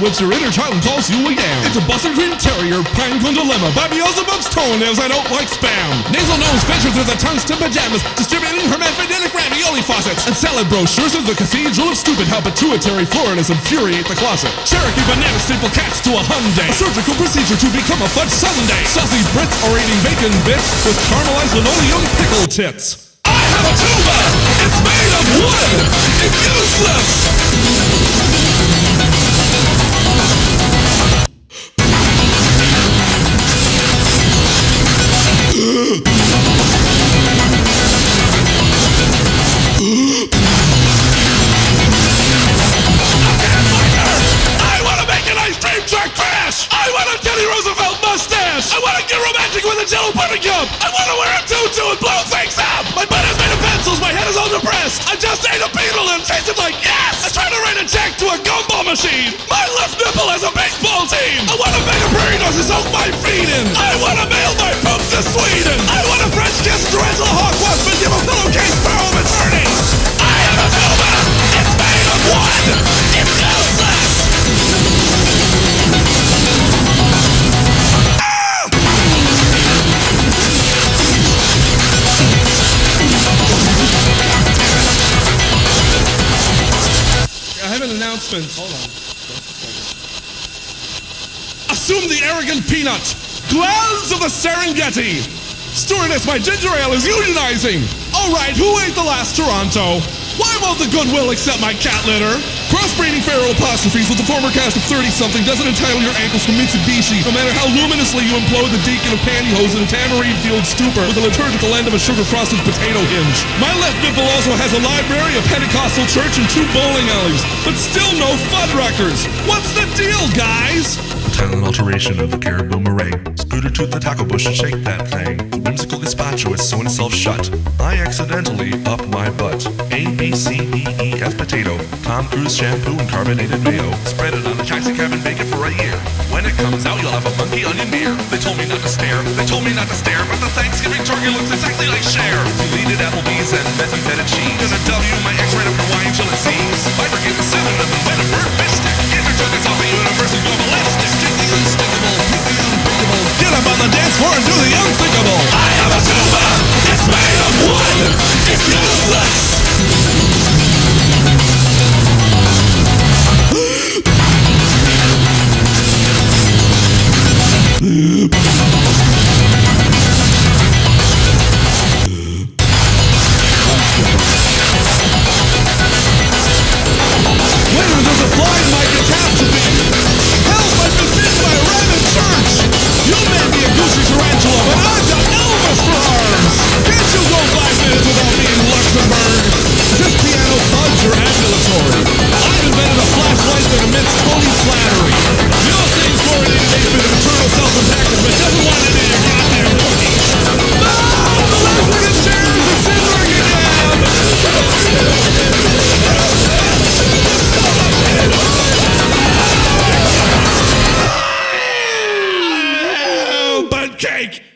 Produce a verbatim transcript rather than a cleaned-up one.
whips your inner child and calls you a yam. It's a Boston Cream Terrier, Pinecone Dilemma, by Beelzebub's toenails, I don't like spam. Nasal nose ventures through the tongues to pajamas, distributing hermaphrodilic ravioli faucets. And salad brochures of the Cathedral of Stupid, how pituitary Floridas infuriate the closet. Cherokee banana staple cats to a Hyundai, a surgical procedure to become a fudge sundae. Saucy Brits are eating bacon bits with caramelized linoleum pickle tits. I have a tuba! It's made of wood! It's useless! I want a Teddy Roosevelt mustache! I want to get romantic with a Jello pudding cup! I want to wear a tutu and blow things up! My butt is made of pencils, my head is all depressed! I just ate a beetle and tasted like yes! I try to write a check to a gumball machine! My left nipple has a baseball team! I want to make a prairie nose and soak my feet in! I want to mail my poop to Sweden! I want a French kiss tarantula hawk wasp and give a pillowcase for home attorney! I have a tuba! It's made of wood! It's useless! Announcements. Hold on. Assume the arrogant peanut. Glands of the Serengeti. Stewardess, my ginger ale is unionizing. All right, who ate the last Toronto? Why won't the Goodwill accept my cat litter? Crossbreeding feral apostrophes with the former cast of thirty-something doesn't entitle your ankles to Mitsubishi, no matter how luminously you implode the deacon of pantyhose in a tamarind-field stupor with the liturgical end of a sugar-frosted potato hinge. My left nipple also has a library, a Pentecostal church, and two bowling alleys, but still no Fuddruckers. What's the deal, guys? Talent alteration of the caribou meringue. Scooter to the taco bush and shake that thing. The whimsical gazpacho is sewing itself shut. I accidentally up my butt. A, B, C, D, E, F, potato. Tom Cruise shampoo and carbonated mayo. Spread it on the taxi cab and bake it for a year. When it comes out, you'll have a monkey onion beer. They told me not to stare. They told me not to stare. But the Thanksgiving turkey looks exactly like Cher. Deleted Applebee's and methamphetamine cheese. Gonna W my ex right up Hawaiian chill it seems. I forget the seven of them when a bird fisted. Get your tokens off the universe and go ballistic. Take the unspeakable, take the unthinkable. Get up on the dance floor and do the unthinkable. I have a tuba. It's made of wood. It's useless. Later, there's a fly in my catastrophe. Help, I've been bitten by a rat in church. You may be a goosey tarantula, but I've got Elvis for arms. Can't you go five minutes without being Luxembourg? Is this piano fudge or ambulatory? I've invented a flashlight that emits Tony flattery. You're seeing fluoridated eight-bit of eternal self-impacted, but doesn't want any of your goddamn cookies. Ah, the last wicked chairs are sizzling again. Butt cake.